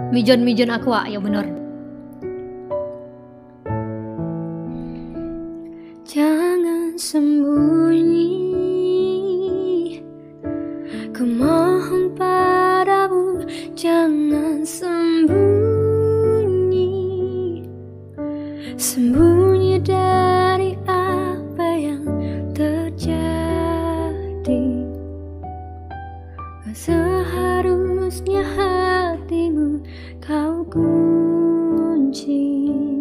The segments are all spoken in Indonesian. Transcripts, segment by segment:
Mijon Aqua, ya bener. Jangan sembunyi, ku mohon padamu, jangan sembunyi, sembunyi dari apa yang terjadi. Seharusnya hatimu kau kunci.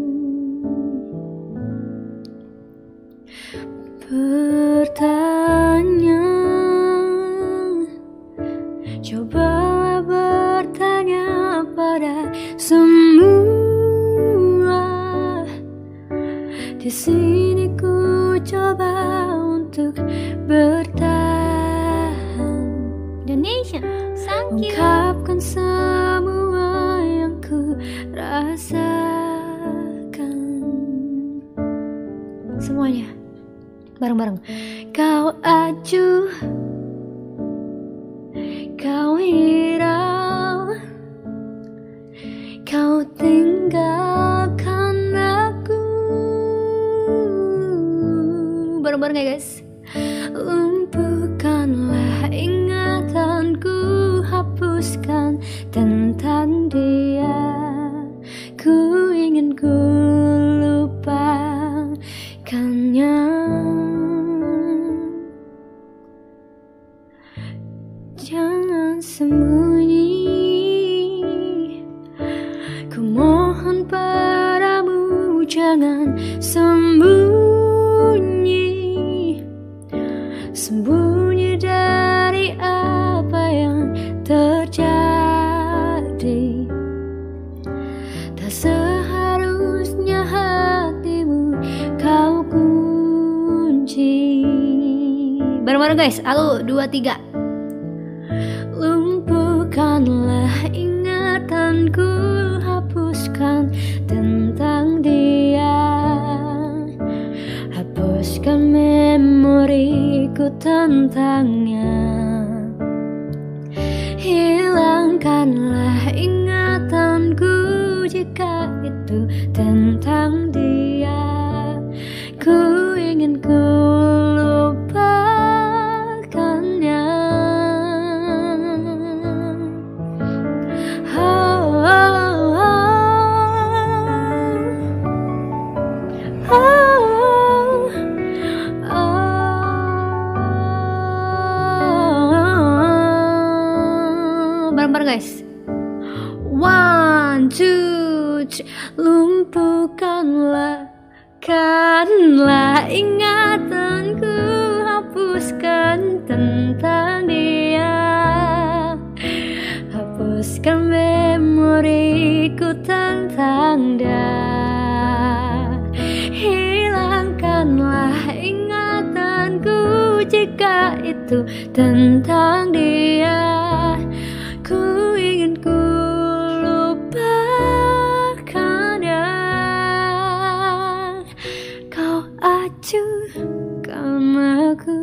Bertanya, cobalah bertanya pada semua. Di sini ku coba untuk bertahan. Indonesia, thank you. Ungkapkan semua yang ku rasakan. Semuanya bareng-bareng. Kau acuh, kau hirau, kau tinggalkan aku. Bareng-bareng ya guys. Lumpuhkanlah ingatanku, hapuskan tentang dia. Ku ingin ku lupakannya. Jangan sembunyi, ku mohon padamu, jangan sembunyi, sembunyi dari apa yang terjadi. Tak seharusnya hatimu kau kunci. Bareng-bareng guys. 1, 2, 3. Lumpuhkanlah ingatanku, hapuskan tentang dia. Hapuskan memoriku tentangnya. Hilangkanlah ingatanku jika itu tentang dia. Ku ingin ku lupakannya. Bareng-bareng guys. 1, 2, 3. Lumpuhkanlah ingatanku, hapuskan tentang dia. Hapuskan memoriku tentang dia. Hilangkanlah ingatanku jika itu tentang dia. Ku ingin ku lupakannya. Kau acuhkan aku,